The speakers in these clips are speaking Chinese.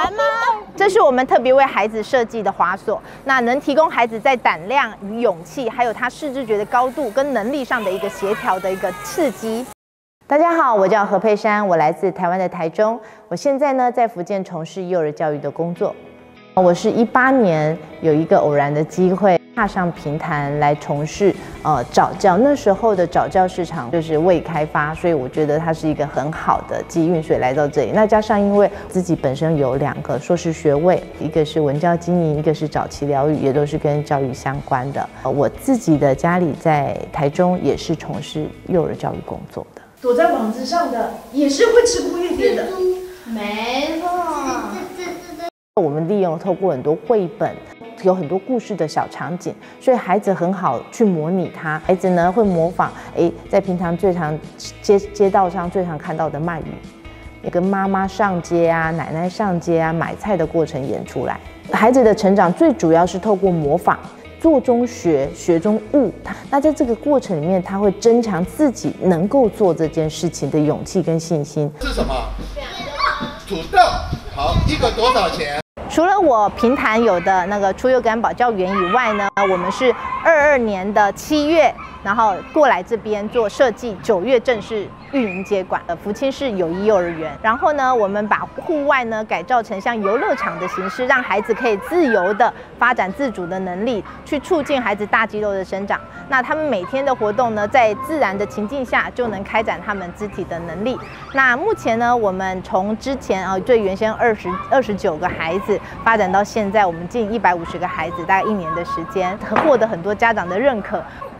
玩吗？这是我们特别为孩子设计的滑索，那能提供孩子在胆量与勇气，还有他视知觉的高度跟能力上的一个协调的一个刺激。大家好，我叫何佩珊，我来自台湾的台中，我现在呢在福建从事幼儿教育的工作。我是18年有一个偶然的机会踏上评坛来从事早教，那时候的早教市场就是未开发，所以我觉得它是一个很好的机运，所以来到这里。那加上因为自己本身有2个硕士学位，一个是文教经营，一个是早期疗愈，也都是跟教育相关的。我自己的家里在台中也是从事幼儿教育工作的。 躲在网子上的也是会吃枯叶蝶的， 没错。 我们利用透过很多绘本，有很多故事的小场景，所以孩子很好去模拟它。孩子呢会模仿，在平常最常街道上最常看到的卖语，也跟妈妈上街啊、奶奶上街啊买菜的过程演出来。孩子的成长最主要是透过模仿。做中学，学中悟。那在这个过程里面，他会增强自己能够做这件事情的勇气跟信心。 是什么？土豆。好，一个多少钱？ 除了我平潭有的那个出幼感保教员以外呢，我们是22年的7月，然后过来这边做设计，9月正式运营接管福清市友谊幼儿园。然后呢，我们把户外呢改造成像游乐场的形式，让孩子可以自由的发展自主的能力，去促进孩子大肌肉的生长。那他们每天的活动呢，在自然的情境下就能开展他们肢体的能力。那目前呢，我们从之前最原先29个孩子，发展到现在，我们近150个孩子，大概1年的时间，获得很多家长的认可。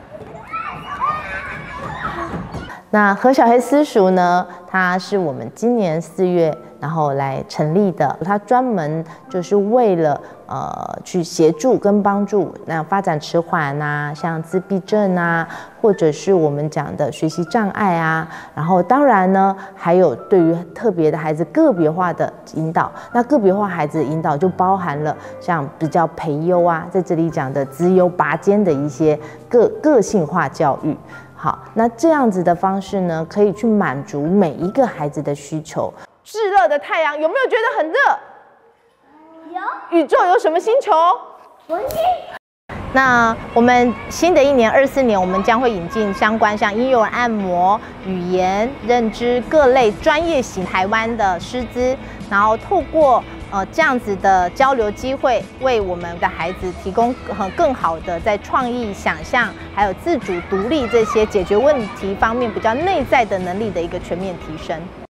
那和小黑私塾呢，它是我们今年4月然后来成立的，它专门就是为了去协助跟帮助那发展迟缓啊，像自闭症啊，或者是我们讲的学习障碍啊，然后当然呢，还有对于特别的孩子个别化的引导。那个别化孩子的引导就包含了像比较培优啊，在这里讲的资优拔尖的一些个性化教育。好，那这样子的方式呢，可以去满足每一个孩子的需求。炙热的太阳有没有觉得很热？有。宇宙有什么星球？火星。那我们新的一年24年，我们将会引进相关像婴幼儿按摩、语言、认知各类专业型台湾的师资，然后透过这样子的交流机会，为我们的孩子提供更好的在创意、想象，还有自主独立这些解决问题方面比较内在的能力的一个全面提升。